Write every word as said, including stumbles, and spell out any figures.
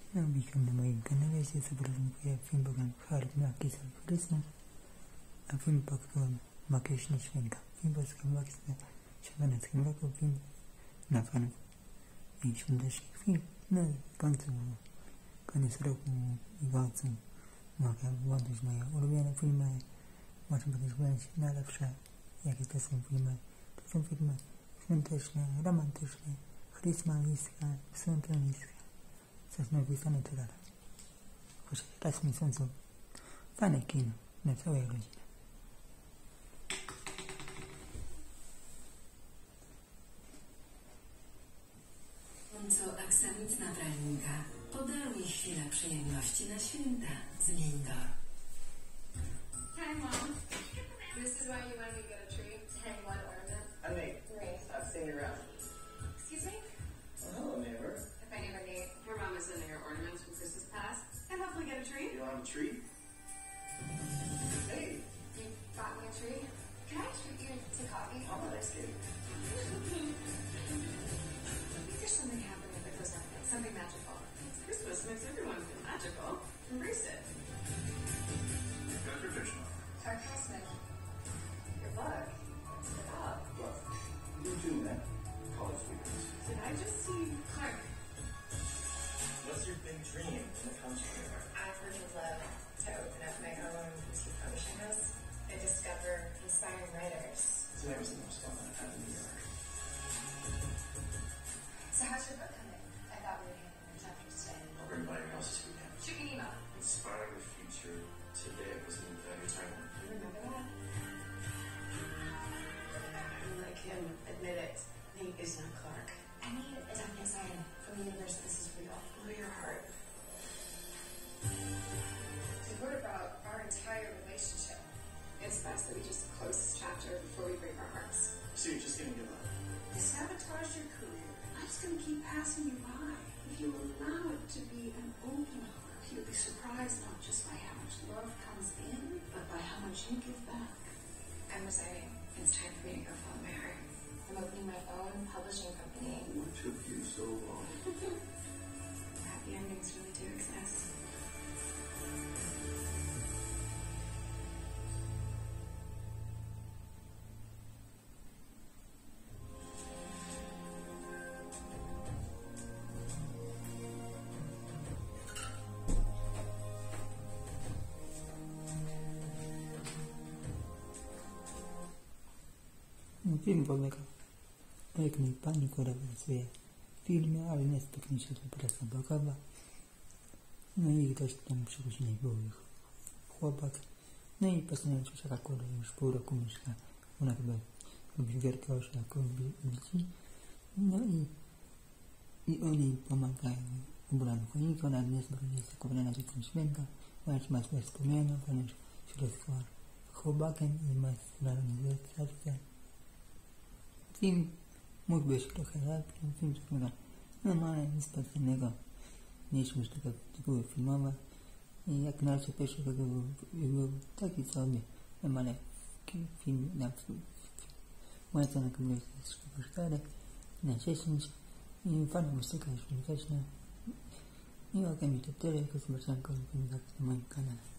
Witam na moim kanale, gdzie zaprezentuję film program Hardmaki z algorytmu, a film pod tytułem Magiczna Świnka. Film polski w dwa tysiące siedemnastym roku, film na fan i świątecznych film. No i w końcu, koniec roku i w końcu mogę włączyć moje ulubione filmy. Może będę wybrać najlepsze, jakie to są filmy. To są filmy świąteczne, romantyczne, chrysmańskie, sątońskie. Coś napisane tyle. Choć raz w miesiącu fajne kino na całej rodzinie. Co aksamitna pralinka, podaruj chwilę przyjemności na święta z Lindor. Hi, Mom. This is why you wanted me to get a tree to hang one ornament. I mean, Three. I've seen you around. Excuse me? Oh, hello, neighbor. If I never meet, your mom is sending her ornaments from Christmas past. And hopefully get a tree. You want a tree? Hey, You got me a tree? Can I treat you to coffee? oh, that's good. I think there's something happening with those ornaments. Something magical. It's Christmas makes everyone feel magical. Embrace it. Go traditional. Clark Houseman. Your book. Sit up. Look, you too, man. College students. Did I just see Clark? What's your big dream when it comes to your I've heard you love to open up my own boutique publishing house and discover inspiring writers. Today was the most fun I've had in New York. So how's your book coming? I thought we would handle your chapter today. I'll bring by your house this weekend. Shoot me an email. Inspiring the future today was in the very title. You remember that? Like him, admit it. Nate is not Clark. I need a definite sign from the universe that this is real. Follow your heart. We wrote about our entire relationship. It's best that we just close this chapter before we break our hearts. So you're just gonna give up? Sabotage your career. I'm just going to keep passing you by. If you allow it to be an open heart, you'll be surprised not just by how much love comes in, but by how much you give back. I'm resigning. It's time for me to go follow my heart. I'm opening my own publishing company. What took you so long? Happy endings really do exist. Film polega o jednej pani, która pracuje w firmie, ale niestety się to praca bokowa. No i ktoś tam przypuśćnie był ich chłopak. No i postanowił, że akurat już pół roku mieszka. Ona chyba robi wielkie oczy, jak widzi. No i, i oni pomagają ubraną choinkę. Ona niezwykle jest zakochana dzieckiem święta. Ona ma swoje wspomnienia, ponieważ się rozkłada chłopakiem i ma strony serce. Film mógł być trochę lepszy, film wygląda normalnie, nic specjalnego, mieliśmy już takie tytuły filmowe i jak na razie pierwszy tego był, był taki sobie normalnie film, na moja cena kompleksu jest cztery na dziesięć i fajna muzyka jest świąteczna i ode mnie to tyle, jako zobaczenia kolejny film na moim kanale.